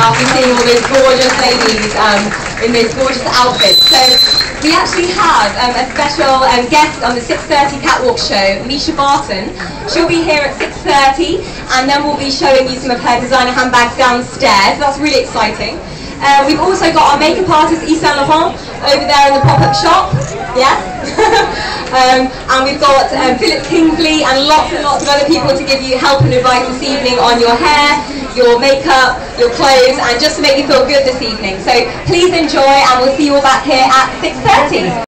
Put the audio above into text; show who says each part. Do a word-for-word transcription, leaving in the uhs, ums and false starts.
Speaker 1: after seeing all those gorgeous ladies um, in those gorgeous outfits. So we actually have um, a special um, guest on the six thirty Catwalk show, Misha Barton. She'll be here at six thirty, and then we'll be showing you some of her designer handbags downstairs. That's really exciting. Uh, we've also got our makeup artist, Yves Saint Laurent, over there in the pop-up shop. Yes. um, and we've got um, Philip Kingsley and lots and lots of other people to give you help and advice this evening on your hair, your makeup, your clothes, and just to make you feel good this evening. So please enjoy, and we'll see you all back here at six thirty.